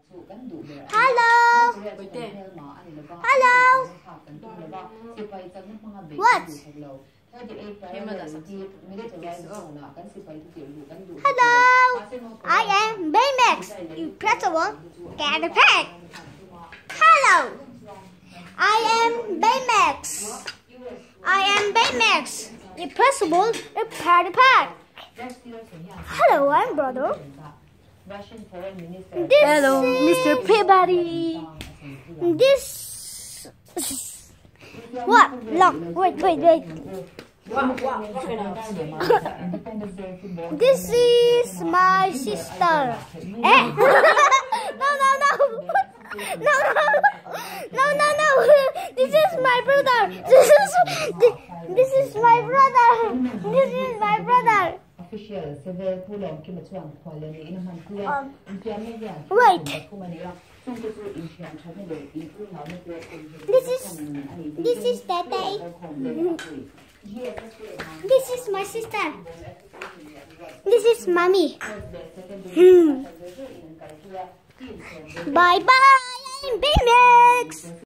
Hello. Hello. What? Hello. I am Baymax. You press the one, get a pack. Hello. I am Baymax. I am Baymax. You press the one, prepare the pack. Hello, I'm brother. Hello, Mr. Peabody. This what? Long. Wait. This is my sister. Eh? No. This is my brother. This is my brother. This is my brother. Wait. This is Tete. This is my sister. This is Mommy. Bye bye. I'm Baymax.